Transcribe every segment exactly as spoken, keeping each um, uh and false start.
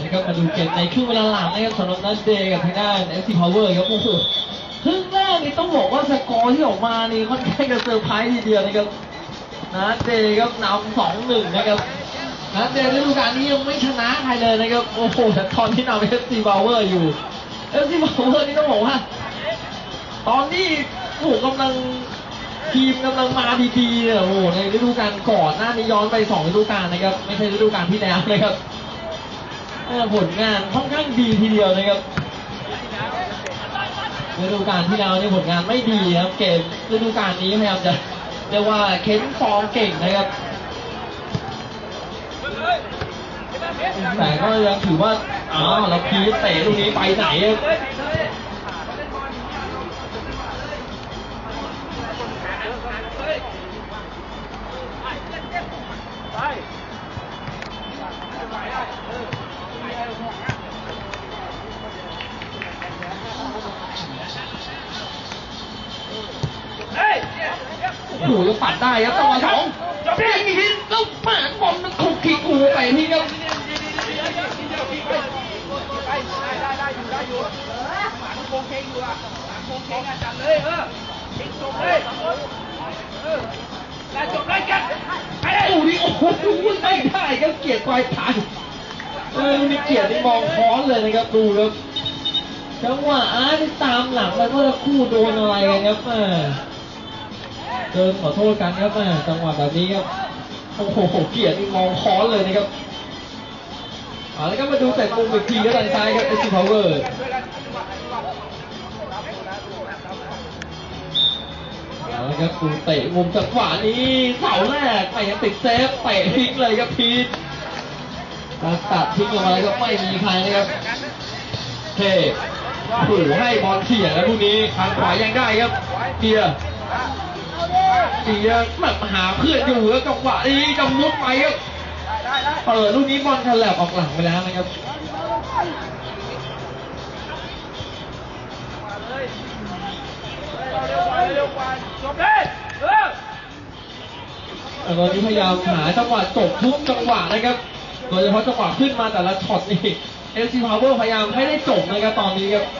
นะครับมาดูเกมในครึ่งเวลาหลังนะครับสำหรับนัดเดย์กับทางด้าน เอฟ ซี Power ครับโอ้โหครึ่งแรกนี่ต้องบอกว่าสกอร์ที่ออกมานี่ค่อนข้างจะเซอร์ไพรส์ทีเดียวนะครับนัดเดย์ครับนำ สองหนึ่ง นะครับนัดเดย์ฤดูกาลนี้ยังไม่ชนะใครเลยนะครับโอ้โหแต่ตอนที่นำ เอฟ ซี Power อยู่ เอฟ ซี Power นี่ต้องบอกว่าตอนที่โอ้โหกำลังทีมกำลังมาดีๆเนี่ยโอ้โหในฤดูกาลก่อนหน้านี้ย้อนไปสองฤดูกาลนะครับไม่ใช่ฤดูกาลที่แล้วนะครับผลงานค่อนข้างดีทีเดียวนะครับฤดูกาลที่แล้วเนี่ยผลงานไม่ดีครับเกมฤดูกาลนี้พยายามจะเรียกว่าเค้นฟอร์มเก่งนะครับแต่ก็ยังถือว่าอ๋อเราพีชเตะลูกนี้ไปไหนโอ้โหยังปัดได้ครับจังหวะสองยิงอีกทีแล้วหมาบอลมันถูกขีดหูไปนี่ครับได้ได้ได้อยู่ได้อยู่หมาโคงเคงอยู่อ่ะหมาโคงเคงอ่ะจับเลยเออทิ้งจบเลยเออได้จบได้กันไปเลยโอ้ดิโอ้โหไม่ได้ครับเกียรติควายถ่ายเออมีเกียรติมองค้อนเลยนะครับดูครับจังหวะอาร์ตตามหลังไปเมื่อคู่โดนอะไรกันครับเออเดินขอโทษกันครับจังหวะแบบนี้ครับโอ้โหเกียรติมองค้อนเลยนะครับเอาแล้วก็มาดูแต่มุมอีกทีก็ด้านซ้ายครับ เอฟ ซี Power เอาแล้วครับดูเตะมุมจังหวะนี้เสาแรกไปยังติดเซฟเตะทิ้งเลยครับพีทตัดทิ้งออกมาแล้วก็ไม่มีใครนะครับเท่ผูให้บอลเขี่ยแล้วพวกนี้ทางขวายังได้ครับเกียร์เกียร์แบบหาเพื่อนอยู่แล้วจังหวะนี้กำมุดไปครับเปิดลูกนี้บอลฉลับออกหลังไปแล้วนะครับตอนนี้พยายามหาจังหวะจบทุกจังหวะนะครับโดยเฉพาะจังหวะขึ้นมาแต่ละช็อตนี่ เอฟ ซี Power พยายามให้ได้จบนะครับตอนนี้ครับ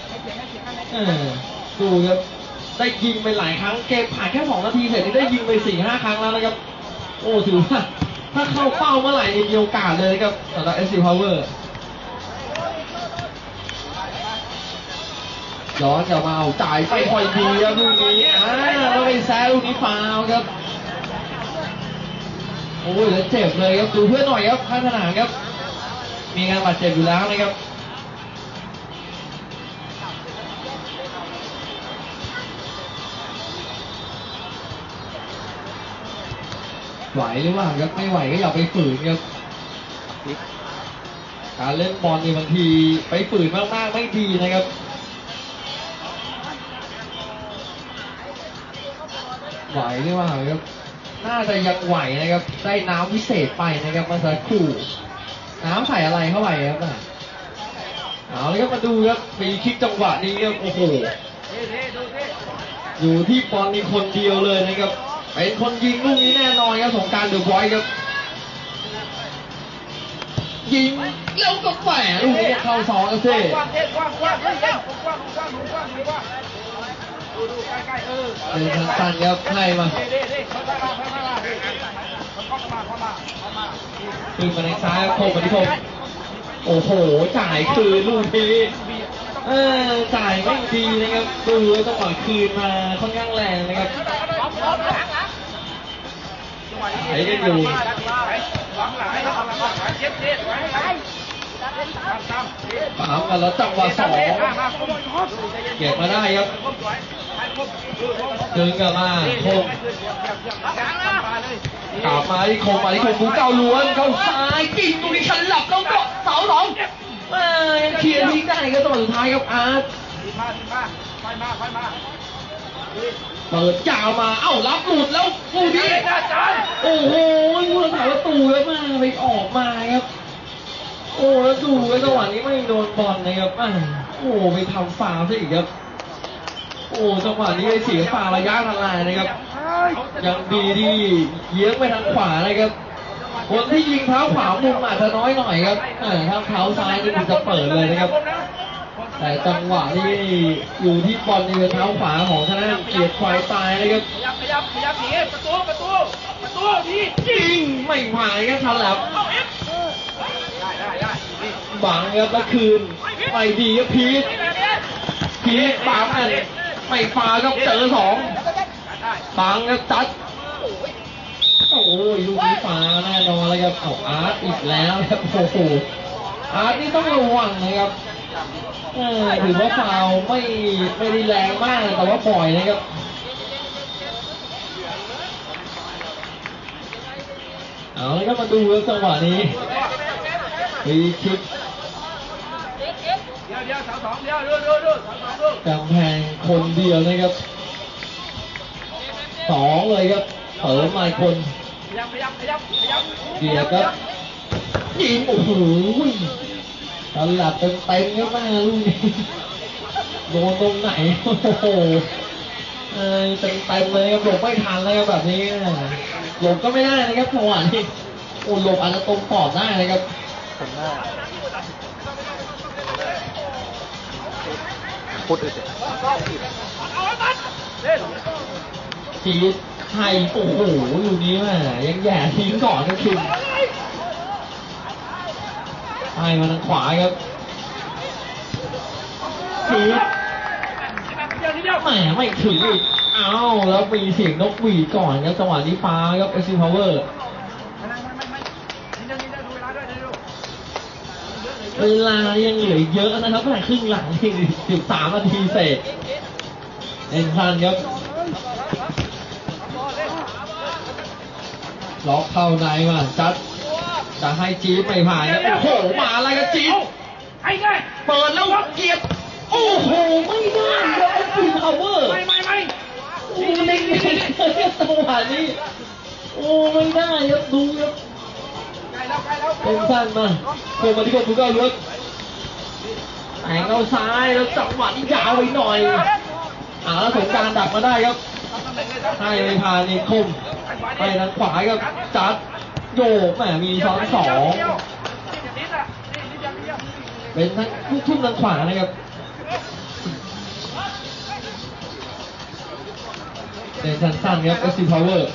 ดูครับได้ยิงไปหลายครั้งเกมผ่านแค่สองนาทีเสร็จนี่ได้ยิงไป สี่ห้า ครั้งแล้วนะครับโอ้ถือว่าถ้าเข้าเป้าเมื่อไหร่นี่มีโอกาสเลยครับสำหรับ เอฟ ซี Power ย้อนกลับมาเอาจ่ายไปค่อยดีครับลูกนี้อ่าแล้วไปแซวลูกนี้ฟาวครับโอ้ยแล้วเจ็บเลยครับดูเพื่อนหน่อยครับข้างสนามครับมีงานบาดเจ็บอยู่แล้วนะครับไหวหรือเปล่าครับไม่ไหวก็อย่าไปฝืนครับการเล่นบอลนี่บางทีไปฝืนมากๆไม่ดีนะครับไหวหรือเปล่าครับน่าจะยังไหวนะครับได้น้ำวิเศษไปนะครับมาสักครู่น้ำใส่อะไรเข้าไปครับเอาเลยครับมาดูครับมีคลิกจังหวะนี้ครับโอ้โหอยู่ที่บอลมีคนเดียวเลยนะครับเป็นคนยิงลูกนี้แน่นอนครับสงการเดอะบอยครับยิงแล้วก็แฝงลูกนี้เข้าสองแล้วสิเดินทางตันครับให้มาคืนมาในซ้ายโคมมาที่โคมโอ้โหจ่ายคืนลูกนี้เออจ่ายไม่ดีนะครับดูจังหวะคืนมาค่อนข้างแรงนะครับไหนกันอยู่ถามกันแล้วจังหวะสองเก็บมาได้ครับดึงกลับมาโคมกลับมาที่โคมมาที่โคมบูเก้าล้วนเข้าซ้ายยิงตรงนี้ฉลับแล้วก็เสาสองเออยังเคลียร์ทิ้งได้ก็ตอนสุดท้ายครับอาร์ตเปิดยาวมาเอ้ารับหลุดแล้วฟูดีโอ้โหผู้รักษาประตูแล้วมาไปออกมาครับโอ้แล้วดูไอ้จังหวะนี้ไม่โดนบอลนะครับโอ้ไปทำฟาวซะอีกครับโอ้จังหวะนี้ไอ้เสียฟาวระยะทลายนะครับยังดีที่เยื้องไปทางขวานะครับคนที่ยิงเท้าขวามุมอาจจะน้อยหน่อยครับอ่าถ้าเท้าซ้ายนี่มันจะเปิดเลยนะครับแต่จังหวะนี้อยู่ที่บอลในเท้าขวาของทางด้านเกียรติควายตายนะครับขยับขยับขยับหนีประตูประตูประตูดียิงไม่ผ่านครับทันแล้วได้ได้ได้นี่บังครับแล้วคืนไปดีครับพีทพีทบังอันไม่ฟาครับเจอสองได้บังครับจัดโอ้ยลูกนี้ฟาแน่นอนเลยครับเอาอาร์ตอีกแล้วครับโอ้โหอาร์ตนี่ต้องระวังนะครับเออถือว่าฟาวไม่ไม่ได้แรงมากแต่ว่าปล่อยนะครับเอาเลยครับมาดูครับจังหวะนี้ฟรีคิกเดี๋ยวเดี๋ยวสาวสองเดี๋ยวดูดูดูสาวสองดูกำแพงคนเดียวนะครับสองเลยครับเปิดมาอีกคนขยับขยับขยับขยับเดียวครับยิงโอ้โหตลับเต็มเต็มครับแม่ลูกนี้โดนตรงไหนโอ้โหเออเต็มเต็มเลยครับหลบไม่ทันเลยครับแบบนี้หลบก็ไม่ได้นะครับจังหวะนี้โอ้หลบอาจจะตรงปอดได้นะครับผมหน้าพูดอึดเลยเล่นทีไทยโอ้โหลูกนี้แม่ยังแย่ทิ้งก่อนนะคิมให้มาทางขวาครับทีแหมไม่ถึงอีกเอ้าแล้วมีเสียงนกหวีดก่อนครับจังหวะนี้ฟ้าครับเอซิพาวเวอร์เวลายังเหลือเยอะนะครับแค่ครึ่งหลังที่สิบสามนาทีเศษเอ็นซันครับล็อกเข้าในมาจัดจะให้จี๊บไม่ผ่านครับโอ้โหมาอะไรกันจี๊บไอ้ไงเปิดแล้วเกียบโอ้โหไม่ได้ครับเอซิพาวเวอร์ไม่ไม่ไม่โอ้เด็กๆจังหวะนี้โอ้ไม่ได้ครับดูครับใกล้แล้วใกล้แล้วเป็นสั้นมาโคมาที่คนดูก็ล้วนแต่งเอาซ้ายแล้วจังหวะนี้ยาวไปหน่อยอ่าแล้วสงการดักมาได้ครับให้ไม่ผ่านนี่คมไปทางขวาครับจัดโยกแหมมีซ้อนสองเป็นทั้งลูกทุ่งทางขวานะครับเป็นสั้นๆครับเอสซีพาวเวอร์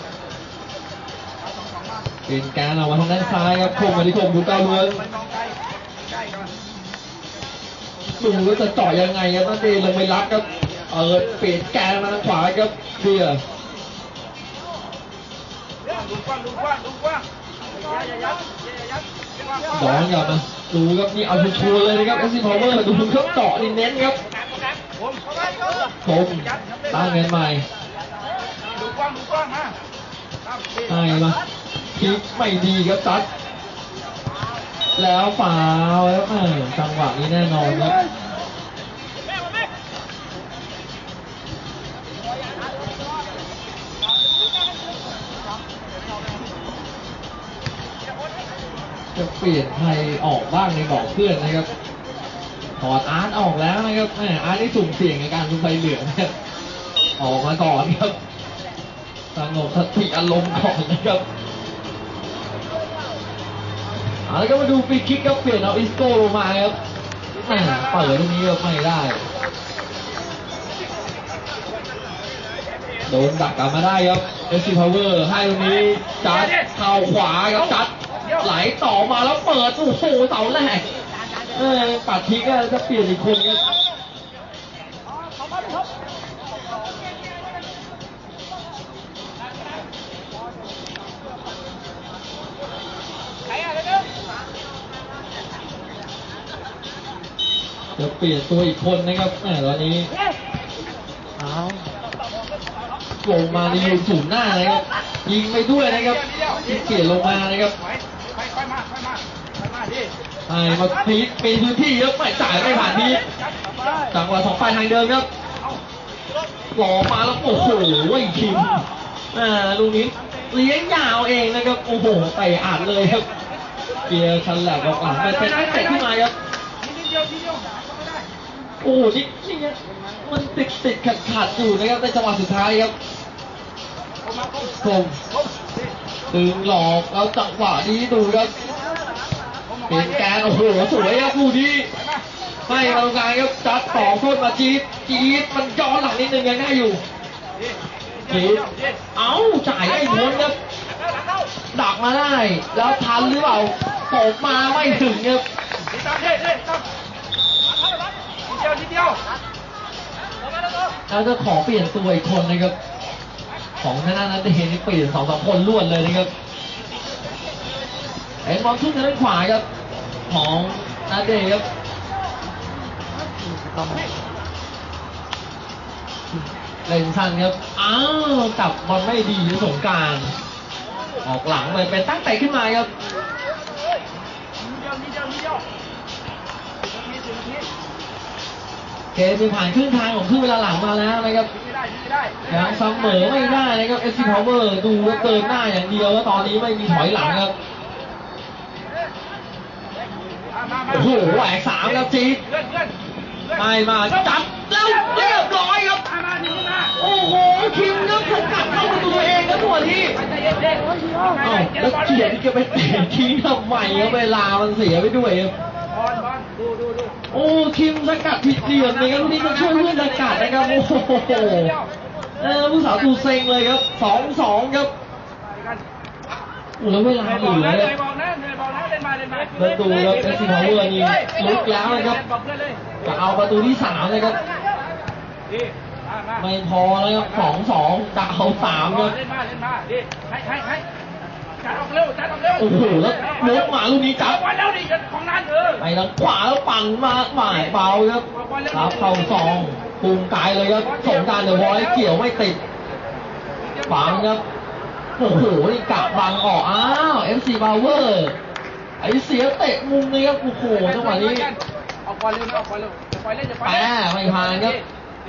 เป็นการเอามาทางด้านซ้ายครับคมมาที่คมดูเก้าล้วนดูว่าจะเจาะยังไงครับนั่นเองลงไปรับครับเปิดเปลี่ยนแกนมาทางขวาครับเบียร์ดูกว้างดูกว้างดูกว้างอย่ายัดอย่ายัดย้อนกลับมาดูครับนี่เอาชัวร์เลยนะครับเอสซีพาวเวอร์ดูครับเจาะนี่เน้นครับผมคมตั้งเงินใหม่ดูกว้างดูกว้างฮะให้มาคิกไม่ดีครับจัดแล้วฟาวแล้วแม่จังหวะนี้แน่นอนครับจะเปลี่ยนใครออกบ้างในบอกเพื่อนนะครับถอดอาร์ตออกแล้วนะครับแม่อาร์ตได้สุ่มเสี่ยงในการดูไฟเหลืองนะครับออกมาก่อนครับสงบสติอารมณ์ก่อนนะครับเอาแล้วก็มาดูฟรีคิกครับเปลี่ยนเอาอิสโก้ลงมาครับแม่เปิดตรงนี้ก็ไม่ได้โดนดักกลับมาได้ครับเอสซีพาวเวอร์ให้ตรงนี้จัดเข่าขวาครับจัดไหลต่อมาแล้วเปิดโอ้โหเสาแรกเออปัดทิ้งก็จะเปลี่ยนอีกคนครับจะเปลี่ยนตัวอีกคนนะครับแหมตอนนี้อ้าวลงมาในยืนสูงหน้าเลยครับยิงไปด้วยนะครับยิงเปลี่ยนลงมานะครับค่อยๆมาค่อยๆมาค่อยๆมาดิไอ้มาพีทมีพื้นที่เยอะไม่จ่ายไม่ผ่านพีทจังหวะสองปลายทางเดิมครับหล่อมาแล้วโอ้โหคิมอ่าลูกนี้เลี้ยงยาวเองนะครับโอ้โหเตะอัดเลยครับเกียร์ชันแหลกออกอ่ะมันเป็นเตะขึ้นมาครับนิดเดียวทีเดียวไม่ได้โอ้นี่นี่ไงมันติดติดขัดขัดอยู่นะครับในจังหวะสุดท้ายครับผมมาผมส่งผมดึงหลอกแล้วจังหวะนี้ดูครับเป็นแกนโอ้โหสวยครับคู่นี้ให้กรรมการครับจัดต่อโทษมาจี๊ดจี๊ดมันย้อนหลังนิดนึงยังได้อยู่จี๊ดเอ้าจ่ายไม่พ้นครับดักมาได้แล้วทันหรือเปล่าตกมาไม่ถึงครับแล้วจะขอเปลี่ยนตัวอีกคนนะครับของท่านนั้นจะเห็นเปลี่ยนสองสามคนล้วนเลยนะครับเอ็นบอลขึ้นทางด้านขวาครับของนาเดย์ครับเล่นสั้นครับอ้าวจับบอลไม่ดีสงกรานต์ออกหลังเลยเป็นตั้งแต่ขึ้นมาครับเกมมีผ่านครึ่งทางของครึ่งเวลาหลังมาแล้วนะครับยังเสมอไม่ได้นะครับ เอส ซี Power ดูแล้วเดินหน้าอย่างเดียวแล้วตอนนี้ไม่มีถอยหลังครับโอ้โหแหวกสามครับจี๊ดไม่มาจับแล้วเรียบร้อยครับโอ้โหคิมครับสกัดเข้าประตูตัวเองครับตัวนี้เอ้าแล้วเกียรติจะไปเตะทิ้งทำไมครับเวลามันเสียไปด้วยครับโอ้คิมสกัดผิดเหลี่ยมเลยครับนี่ก็ช่วยเพื่อนสกัดนะครับโอ้โหเออผู้สาวตูเซ็งเลยครับสองสองครับโอ้แล้วเวลาเหลือเลยแล้วดูครับเอสซีพาวเวอร์นี่ลุกแล้วนะครับจะเอาประตูที่สามเลยครับไม่พอแล้วครับสองสองจะเอาสามครับโอ้โหแล้วลุกมาลูกนี้จับไปทางขวาแล้วปั่นมาหมายเบาครับรับเข้าซองปูมกายเลยครับสงการเดอะวอยเกี่ยวไม่ติดฝังครับโอ้โหนี่กะบังออกอ้าว เอฟ ซี Power ไอเสียเตะมุมเลยครับโอ้โหจังหวะนี้ออกบอลเร็วออกบอลเร็วปล่อยเล่นจะไปแม่ไม่ผ่านครับ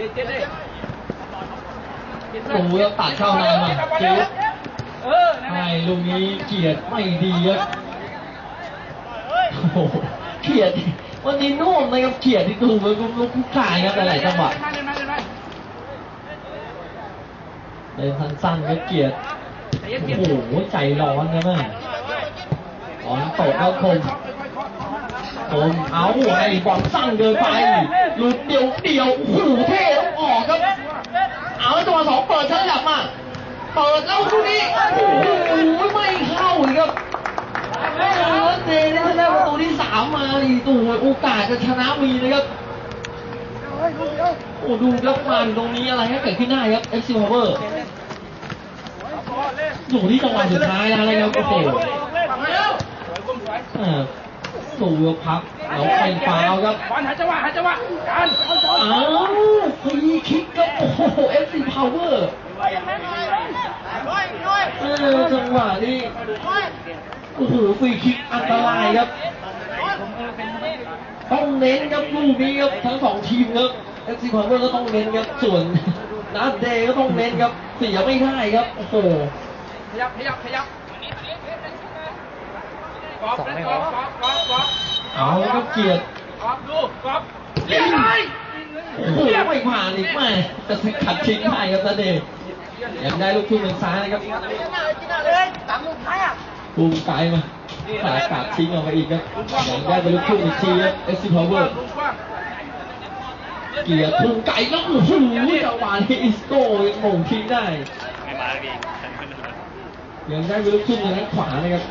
ดูแล้วตัดเข้าในมาจี๊ดใช่ลูกนี้เกียรติไม่ดีครับโอ้โหเกียรติวันนี้นุ่มนะครับเกียรติที่ดูแล้วลูกคู่กายครับหลายๆจังหวะเดินสั้นๆครับเกียรติโอ้โหใจร้อนนะแม่ร้อนตกแล้วคมคมเอาไอ้บอลสั้นเกินไปหลุดเดียวเดียวโอ้โหเท่ต้องออกครับเอาจังหวะสองเปิดชั้นหลับมาเปิดแล้วคู่นี้โอ้โหไม่เข้าเลยครับแล้วเดย์ได้ประตูที่สามมาดิตัวโอกาสจะชนะมีนะครับโอ้ดูแล้วมาตรงนี้อะไรก็เกิดขึ้นได้ครับ เอฟ ซี Power อยู่ที่จังหวะสุดท้ายแล้วนะครับโอ้โหสูบพักแล้วเป็นฟาวครับบอลหาจังหวะหาจังหวะกันอ้าวฟรีคิกครับโอ้โห เอฟ ซี Power เออจังหวะนี้โอ้โหฟรีคิกอันตรายครับต้องเน้นครับลูกนี้ครับทั้งสองทีมครับ เอฟ ซี Power ก็ต้องเน้นครับส่วนนัดเดย์ก็ต้องเน้นครับเสียไม่ได้ครับโอ้โหขยับขยับขยับสองไม่ออกเอาแล้วก็เกียรติกอบดูกอบเลี้ยงเลยโอ้โหไม่ผ่านอีกไม่จะสกัดชิงได้ครับนัดเดย์ยังได้ลูกทุ่งทางซ้ายนะครับปูมไกลมาสายกัดชิงออกมาอีกครับยังได้เป็นลูกทุ่งอีกทีครับ เอส ซี Power เกียรติปูมไก่แล้วโอ้โหจังหวะนี้อิสโก้ยังมงทิ้งได้ไม่มาดียังได้เป็นลูกทุ่งทางด้านขวานะครับ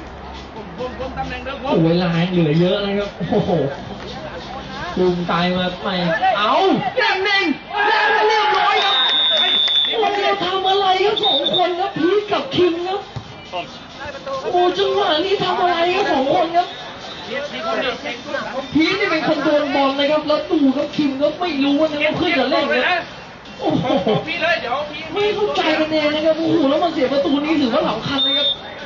โอ้เวลาเหลือเยอะนะครับโอ้โหปูมไกลมาใหม่เอาเน่งเน่งแล้วเรียบร้อยครับโอ้ทำอะไรครับสองคนครับพีทกับคิมครับโอ้จังหวะนี้ทำอะไรครับสองคนครับพีทนี่เป็นคนโดนบอลนะครับแล้วดูครับคิมก็ไม่รู้ว่าเพื่อนจะเล่นนะโอ้โหไม่เข้าใจกันเองนะครับโอ้โหแล้วมันเสียประตูนี้ถือว่าสำคัญนะครับ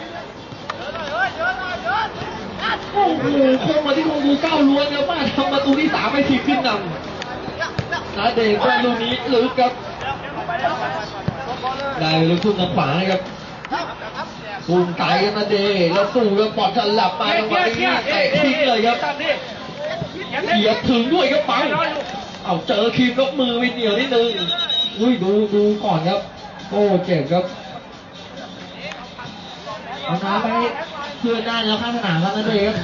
โอ้โหคงมาที่คงดูเก้าล้วนครับมาทำประตูที่สามไปทีขึ้นนำนาเดชก็ลูกนี้ลึกครับได้ลูกทุ่งทางขวานะครับปูมไก่นาเดชแล้วตู่ก็ปอดฉลับมาจังหวะนี้เตะทิ้งเลยครับเหยียบถึงด้วยครับปังเอาเจอคีมยกมือไปเหนียวนิดนึงอุ้ยดูดูก่อนครับโอ้เจ็บครับเอาน้ำไปเพื่อนได้แล้วข้างสนามแล้วนั่นเอง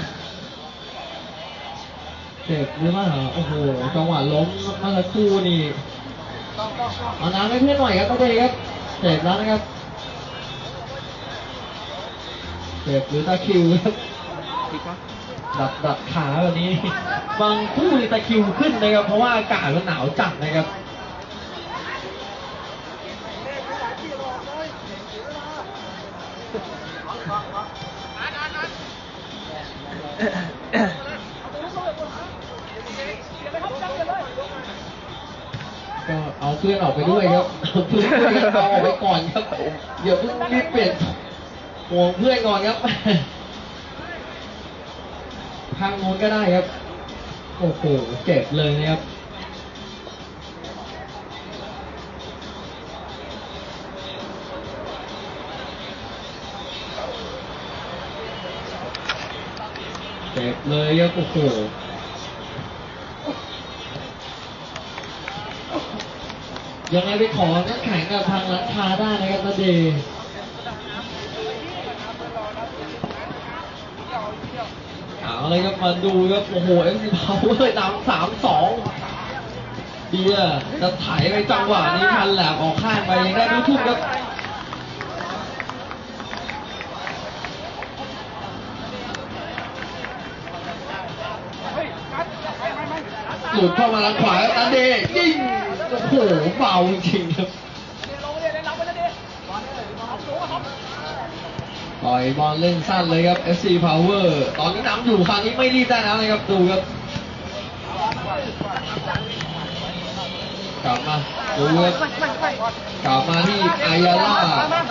เจ็บหรือเปล่าโอ้โหจังหวะล้มเมื่อสักครู่นี่เอาน้ำให้เพื่อนหน่อยครับนั่นเองครับเจ็บแล้วนะครับเจ็บหรือตะคิวครับดับดับขาแบบนี้บางคู่นี่ตะคิวขึ้นนะครับเพราะว่าอากาศมันหนาวจัดนะครับก็เอาเพื่อนออกไปด้วยครับเอาเพื่อนเอาออกไปก่อนครับอย่าเพิ่งรีบเปลี่ยนห่วงเพื่อนก่อนครับทางโน้นก็ได้ครับโอ้โหเจ็บเลยนะครับเจ็บเลยครับโอ้โหยังไงไปขอน้ำแข็งกับทางร้านค้าได้นะครับนาเดย์เอาเลยครับมาดูครับโอ้โหเอ็มซีพาวเวอร์นำสามสองเดียจะไถไปจังหวะนี้ทันแหลกออกข้างไปยังได้ลูกทุ่มครับหลุดเข้ามาทางขวาแล้วนาเดย์ยิงโอ้โหเบาจริงครับปล่อยบอลเล่นสั้นเลยครับ เอฟ ซี Power ตอนนี้นำอยู่คราวนี้ไม่รีบได้แล้วนะครับดูครับกลับมาดูครับกลับมาที่อายาล่า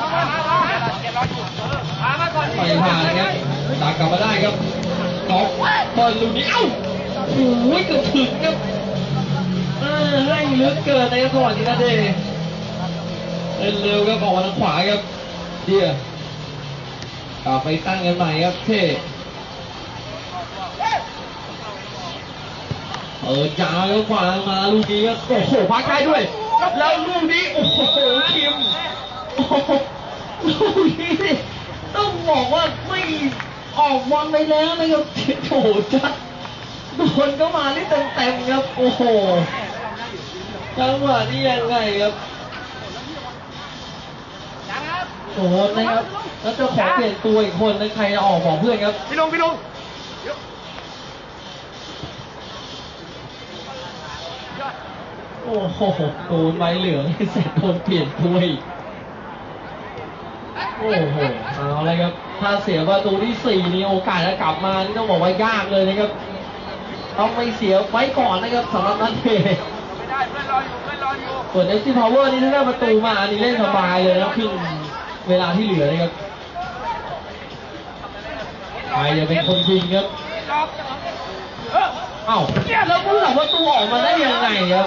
ไปผ่านครับดักกลับมาได้ครับก๊อฟบอลลูกนี้เอ้าโอ้ยเกือบถึงครับให้ลึกเกินในจังหวะนี้นะเดย์เล่นเร็วครับออกมาทางขวาครับเดียกลับไปตั้งกันใหม่ครับเท่เออยาวแล้วขวามาลูกนี้ครับโอ้โหพักได้ด้วยแล้วลูกนี้โอ้โหคิมโอ้โหลูกนี้ต้องบอกว่าไม่ออกบอลไปแล้วนะครับโอ้โหจัดโดนก็มาที่เต็มๆครับโอ้โหจังหวะนี้ยังไงครับโอ้โหนะครับแล้วจะขอเปลี่ยนตัวอีกคนนะใครจะออกบอกเพื่อนครับพี่ลุงพี่ลุงโอ้โหโดนใบเหลืองเสร็จโดนเปลี่ยนตัวอีกโอ้โหเอาเลยครับถ้าเสียประตูที่สี่นี่โอกาสจะกลับมานี่ต้องบอกว่ายากเลยนะครับต้องไม่เสียไว้ก่อนนะครับสำหรับนักเตะไม่ได้เพื่อนรออยู่เพื่อนรออยู่ส่วน เอฟ ซี Power นี่ถ้าได้ประตูมาอันนี้เล่นสบายเลยนะครึ่งเวลาที่เหลือนะครับใครจะเป็นคนยิงครับเอ้าแล้วผู้สาวประตูออกมาได้ยังไงครับ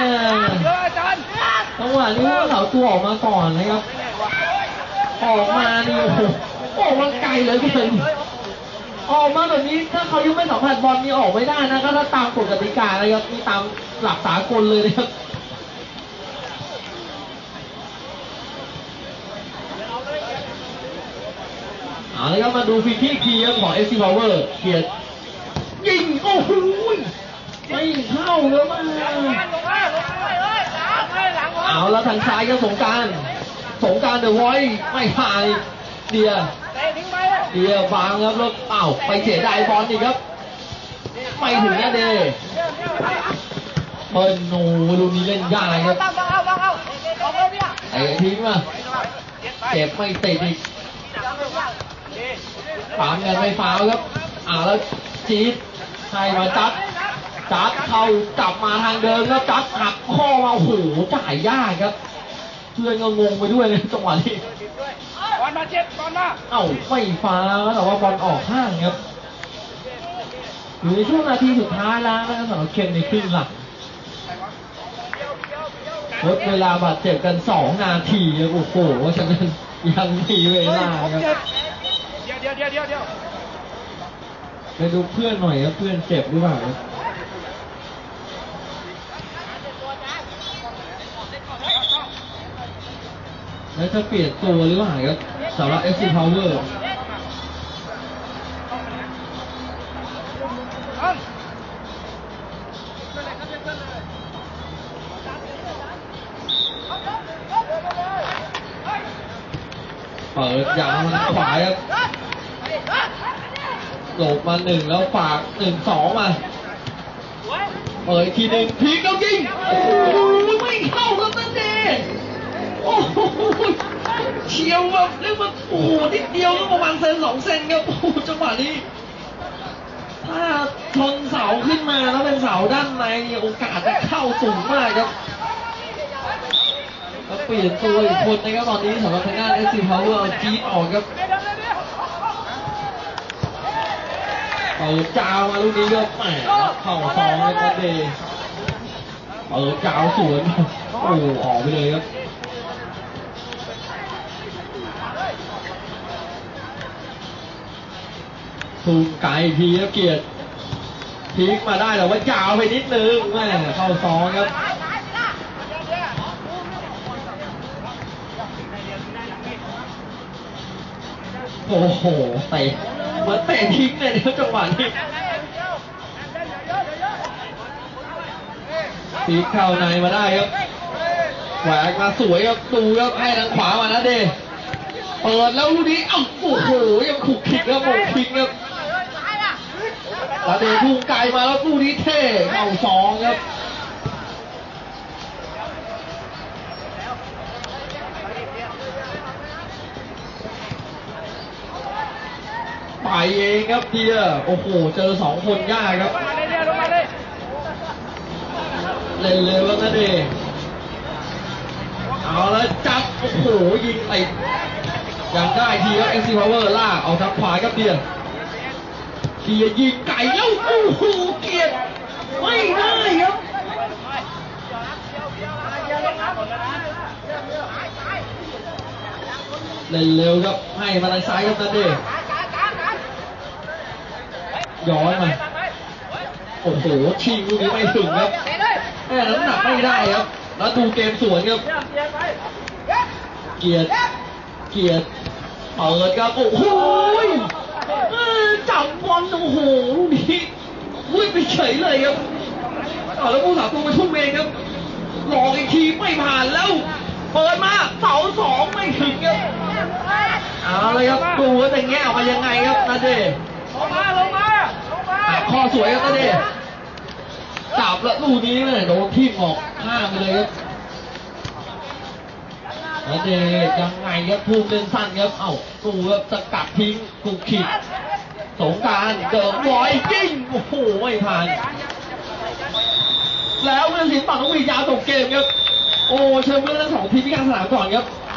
จังหวะนี้ผู้สาวตัวออกมาก่อนนะครับออกมานี่โอ้โหออกมาไกลเลยพี่เลยออกมาแบบนี้ถ้าเขายังไม่สัมผัสบอลนี่ออกไม่ได้นะก็ถ้าตามกฎกติกานะครับนี่ตามหลักสากลเลยนะครับเอาเลยครับมาดูฟรีคิกทีของ เอฟ ซี Power เกียรติยิงโอ้โหไม่เข้าเลยมากเอาแล้วทางซ้ายก็สงการสงการเดอะไวท์ไม่ผ่านเดียเดียบางครับแล้วเอ้าไปเสียดายบอลอีกครับไม่ถึงนะเดเปิลโนลูนี้เล่นยากครับไอ้ทิ้งมาเจ็บไม่ติดอีกปามกันไม่ฟาวครับอ่าแล้วจี๊ดให้มาจัดจัดเข้ากลับมาทางเดิมแล้วจัดหักข้อมาโอ้โหจ่ายยากครับเพื่อนก็งงไปด้วยเลยจังหวะนี้บอลมาเจ็บบอลมาเอ้าไม่ฟาวแต่ว่าบอลออกข้างครับอยู่ในช่วงนาทีสุดท้ายแล้วนะครับสำหรับเคนในครึ่งหลังลดเวลาบาดเจ็บกันสองนาทีโอ้โหฉะนั้นยังมีเวลาครับเดี๋ยวเดี๋ยวเดี๋ยวเดี๋ยวไปดูเพื่อนหน่อยครับเพื่อนเจ็บหรือเปล่าครับแล้วจะเปลี่ยนตัวหรือเปล่าครับสำหรับ เอฟ ซี Power ต้องเปิดยาวทางขวาครับหลบมาหนึ่งแล้วฝากหนึ่งสองมาเปิดอีกทีหนึ่งพีกแล้วยิงโอ้โหไม่เข้าครับนั่นเองโอ้โหเฉียวแบบเรียกว่าโอ้โหนิดเดียวก็ประมาณเซนสองเซนครับโอ้โหจังหวะนี้ถ้าชนเสาขึ้นมาแล้วเป็นเสาด้านในโอกาสจะเข้าสูงมากครับแล้วเปลี่ยนตัวอีกคนนะครับตอนนี้สำหรับทางด้าน เอส ซี Power เอาจี๊ดออกครับเปิดจาวมาลูกนี้ก็แหมเข้าซองเลยครับเดย์เปิดจาวสวนโอ้ออกไปเลยครับซูมไกลทีครับเกียรติพลิกมาได้แต่ว่ายาวไปนิดนึงแม่เข้าซองครับโอ้โหเตะเหมือนเตะทิ้งเลยนะครับจังหวะนี้ตีเข้าในมาได้ครับแหวกมาสวยครับดูครับให้ทางขวามานะเดเปิดแล้วลูกนี้อ้าวโอ้โหยังขุกขิกแล้วโมงทิ้งครับแล้วเดพุ่งไกลมาแล้วลูกนี้เท่เข้าสองครับไปเองครับเดียโอ้โหเจอสองคนยากครับเล่นเร็วแล้วนะเดเอาแล้วจับโอ้โหยิงไปยังได้ทีครับ เอส ซี Power ลากเอาทางขวาครับเดียเดียยิงไก่แล้วโอ้โหเกียรติไม่ได้ครับเล่นเร็วครับให้มาทางซ้ายครับนะเดย้อนมาโอ้โหชิงลูกนี้ไม่ถึงครับแม่น้ำหนักไม่ได้ครับแล้วดูเกมสวนครับเกียรติเกียรติเปิดครับโอ้โหจับบอลโอ้โหลูกนี้วิ่งไปเฉยเลยครับแล้วผู้สาประตูมาทุ่มเองครับหลอกอีกทีไม่ผ่านแล้วเปิดมาเสาสองไม่ถึงครับเอาเลยครับดูว่าจะแง่ออกมายังไงครับนาเดลงมาลงมาลงมาข้อสวยครับนาเดจับแล้วลูกนี้เนี่ยโดนทิ่มออกข้างไปเลยครับนาเดยังไงครับพุ่งเล่นสั้นครับเอ้าดูครับสกัดทิ้งกุกขิดสงการเดิมบอยจิ้งโอ้โหไม่ผ่านแล้วเรื่องสินปังต้องมียาวจบเกมครับโอ้เชิญเมื่อทั้งสองทีมพิการสนามก่อนครับ